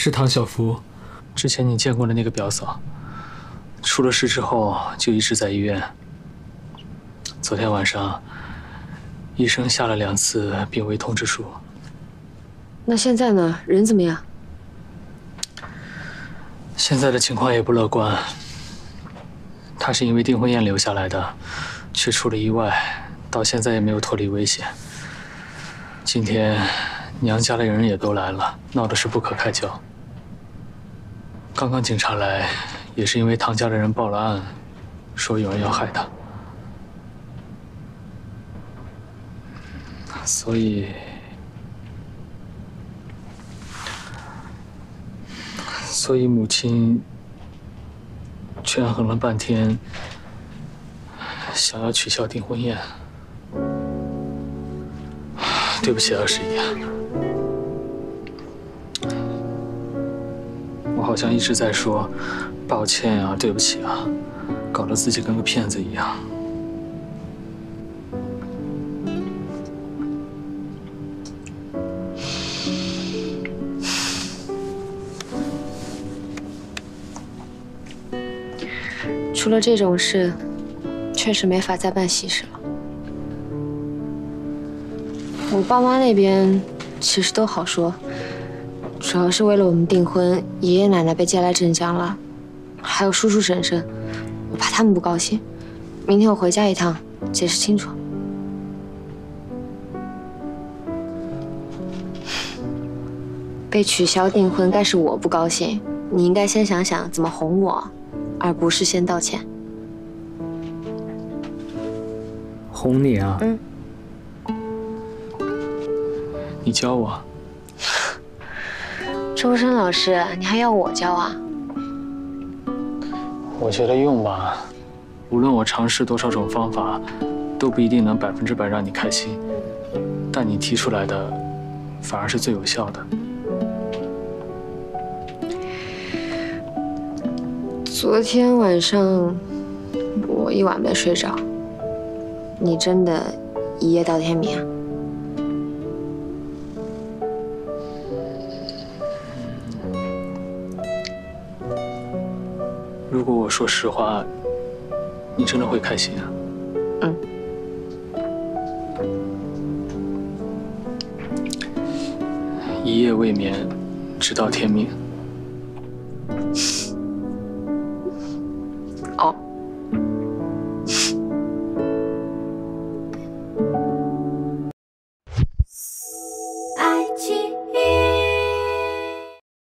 是唐小福，之前你见过的那个表嫂。出了事之后就一直在医院。昨天晚上，医生下了2次病危通知书。 那现在呢？人怎么样？ 现在的情况也不乐观。他是因为订婚宴留下来的，却出了意外，到现在也没有脱离危险。今天娘家的人也都来了，闹得是不可开交。刚刚警察来，也是因为唐家的人报了案，说有人要害他。所以母亲权衡了半天，想要取消订婚宴。对不起啊，十一。我好像一直在说抱歉啊，对不起啊，搞得自己跟个骗子一样。 出了这种事，确实没法再办喜事了。我爸妈那边其实都好说，主要是为了我们订婚，爷爷奶奶被接来镇江了，还有叔叔婶婶，我怕他们不高兴。明天我回家一趟，解释清楚。被取消订婚，该是我不高兴，你应该先想想怎么哄我，而不是先道歉。 哄你啊？ 嗯。 你教我。 周深老师，你还要我教啊？ 我觉得用吧，无论我尝试多少种方法，都不一定能100%让你开心，但你提出来的，反而是最有效的。 昨天晚上，我一晚没睡着。你真的一夜到天明啊？ 如果我说实话，你真的会开心啊？ 嗯。 一夜未眠，直到天明。